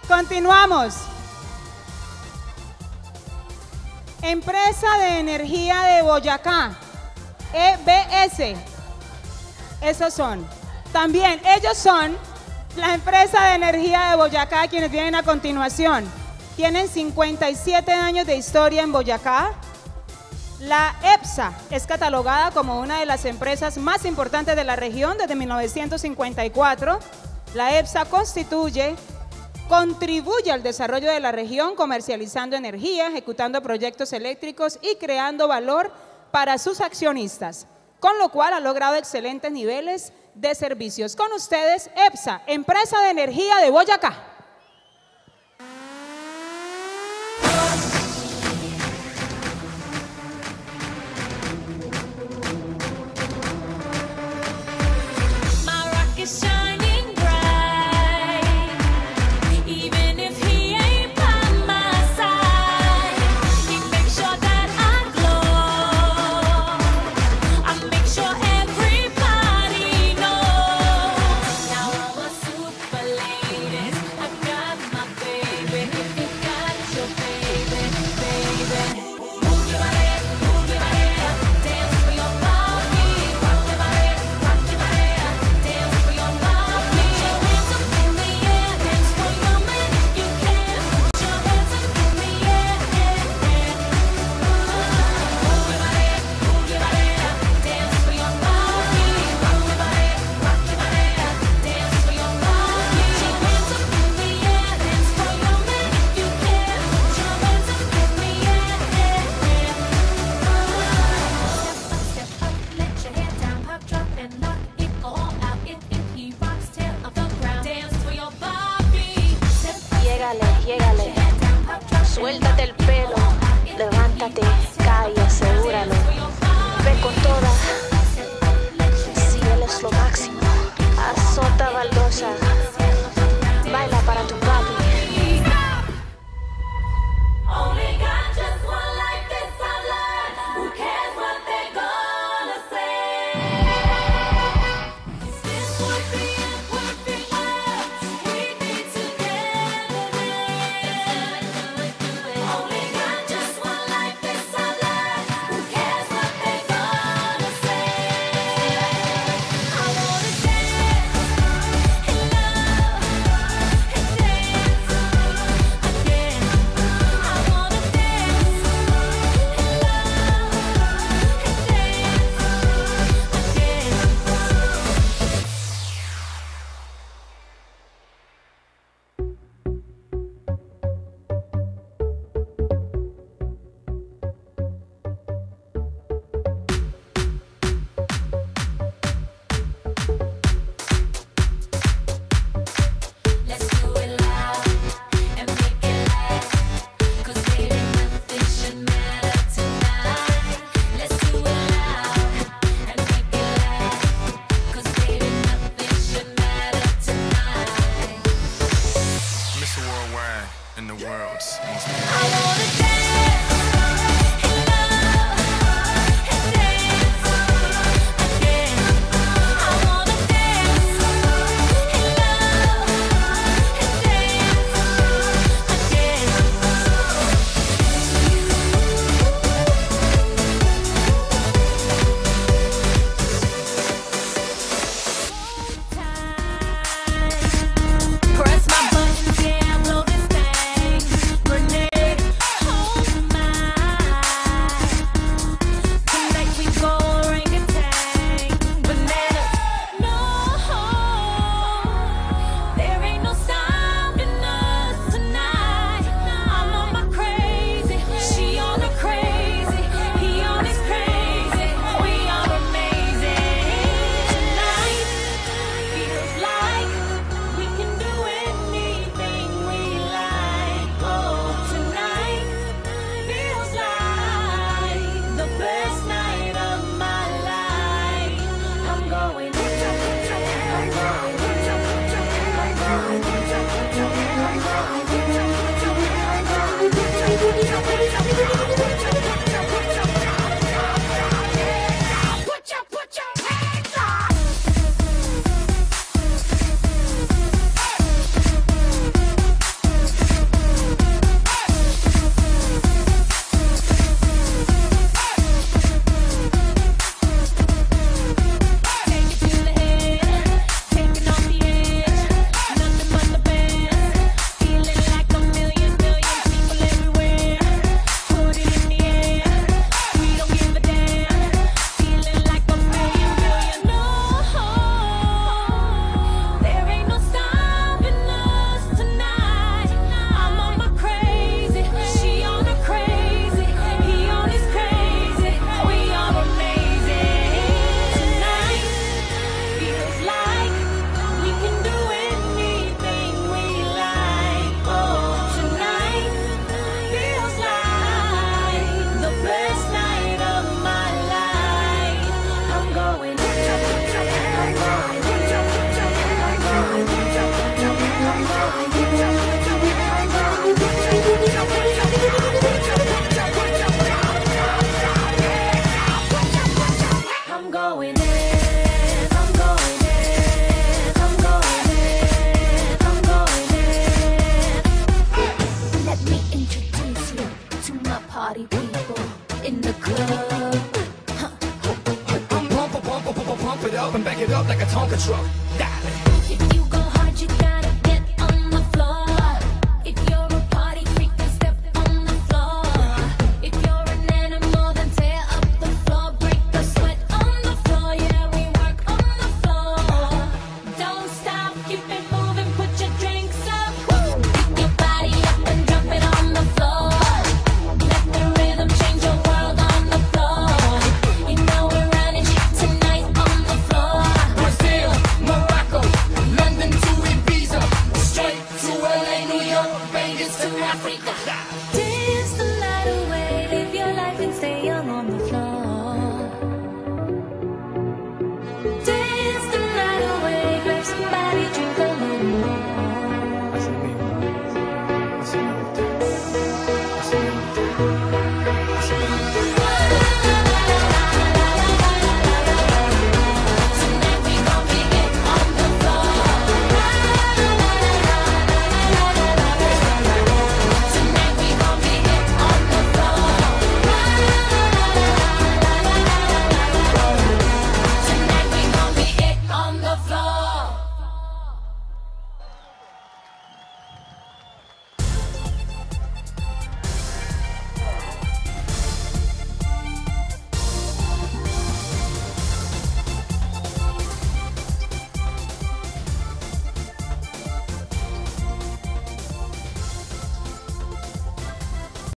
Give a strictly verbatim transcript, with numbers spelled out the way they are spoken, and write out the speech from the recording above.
Continuamos. Empresa de Energía de Boyacá, E B S. Esos son. También ellos son la Empresa de Energía de Boyacá, quienes vienen a continuación. Tienen cincuenta y siete años de historia en Boyacá. La EPSA es catalogada como una de las empresas más importantes de la región desde mil novecientos cincuenta y cuatro. La EPSA constituye, contribuye al desarrollo de la región comercializando energía, ejecutando proyectos eléctricos y creando valor para sus accionistas, con lo cual ha logrado excelentes niveles de servicios. Con ustedes, EPSA, Empresa de Energía de Boyacá. Suéltate el pelo, levántate, cae, asegúralo. Ve con toda, si él es lo máximo. Azota baldosa, baila para tu papi. Press my buttons, yeah, blow this thing. Grenade. Vegas to Africa. Dance the night away, live your life and stay young on the floor. Dance the night away, grab somebody, drink a little more.